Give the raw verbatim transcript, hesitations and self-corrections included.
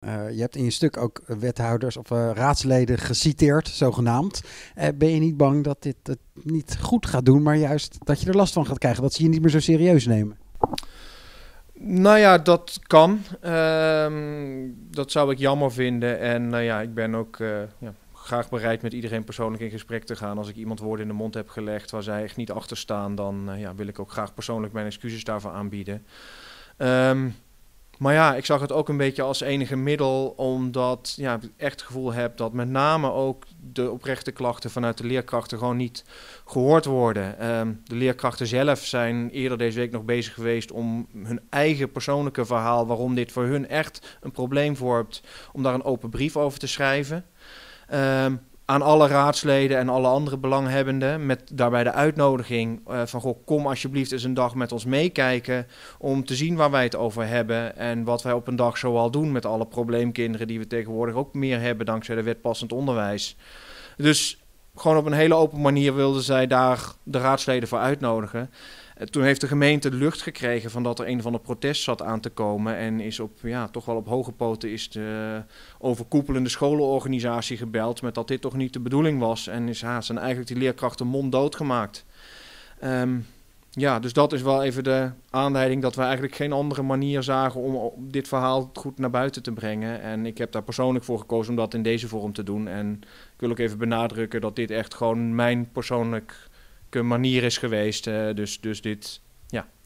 Uh, je hebt in je stuk ook wethouders of uh, raadsleden geciteerd, zogenaamd. Uh, ben je niet bang dat dit het niet goed gaat doen, maar juist dat je er last van gaat krijgen, dat ze je niet meer zo serieus nemen? Nou ja, dat kan. Uh, dat zou ik jammer vinden. En uh, ja, ik ben ook uh, ja, graag bereid met iedereen persoonlijk in gesprek te gaan. Als ik iemand woorden in de mond heb gelegd waar zij echt niet achter staan, dan uh, ja, wil ik ook graag persoonlijk mijn excuses daarvoor aanbieden. Um, maar ja, ik zag het ook een beetje als enige middel, omdat ja, ik echt het gevoel heb dat met name ook de oprechte klachten vanuit de leerkrachten gewoon niet gehoord worden. Um, de leerkrachten zelf zijn eerder deze week nog bezig geweest om hun eigen persoonlijke verhaal, waarom dit voor hun echt een probleem vormt, om daar een open brief over te schrijven. Um, aan alle raadsleden en alle andere belanghebbenden, met daarbij de uitnodiging uh, van goh, kom alsjeblieft eens een dag met ons meekijken om te zien waar wij het over hebben en wat wij op een dag zoal doen met alle probleemkinderen die we tegenwoordig ook meer hebben dankzij de wet passend onderwijs. Dus gewoon op een hele open manier wilden zij daar de raadsleden voor uitnodigen. Toen heeft de gemeente de lucht gekregen van dat er een of ander protest zat aan te komen en is op, ja, toch wel op hoge poten is de overkoepelende scholenorganisatie gebeld met dat dit toch niet de bedoeling was en is, ja, zijn eigenlijk die leerkrachten monddood gemaakt. Um, ja, dus dat is wel even de aanleiding dat we eigenlijk geen andere manier zagen om dit verhaal goed naar buiten te brengen. En ik heb daar persoonlijk voor gekozen om dat in deze vorm te doen. En ik wil ook even benadrukken dat dit echt gewoon mijn persoonlijke manier is geweest. Uh, dus, dus dit, ja,